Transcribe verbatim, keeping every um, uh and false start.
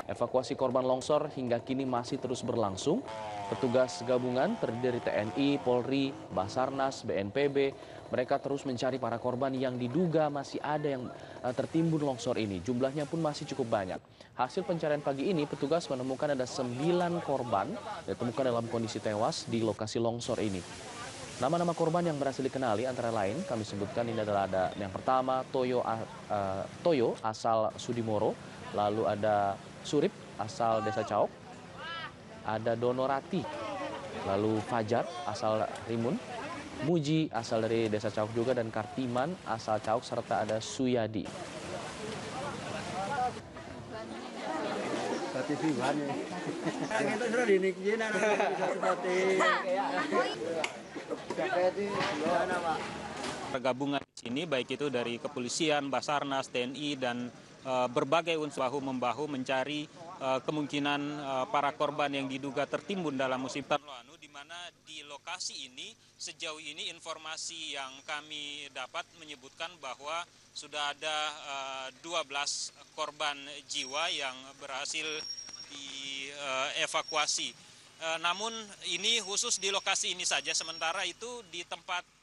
Evakuasi korban longsor hingga kini masih terus berlangsung. Petugas gabungan terdiri dari T N I, Polri, Basarnas, B N P B. Mereka terus mencari para korban yang diduga masih ada yang tertimbun longsor ini. Jumlahnya pun masih cukup banyak. Hasil pencarian pagi ini, petugas menemukan ada sembilan korban ditemukan dalam kondisi tewas di lokasi longsor ini. Nama-nama korban yang berhasil dikenali antara lain kami sebutkan ini adalah ada yang pertama Toyo, uh, Toyo asal Sudimoro, lalu ada Surip asal Desa Caok, ada Donorati, lalu Fajar asal Rimun, Muji asal dari Desa Caok juga, dan Kartiman asal Caok, serta ada Suyadi. Gabungan di sini baik itu dari kepolisian, Basarnas, T N I dan e, berbagai unsur bahu membahu mencari e, kemungkinan e, para korban yang diduga tertimbun dalam musibah Loanu, di mana di lokasi ini sejauh ini informasi yang kami dapat menyebutkan bahwa sudah ada e, dua belas korban jiwa yang berhasil dievakuasi. E, namun ini khusus di lokasi ini saja, sementara itu di tempat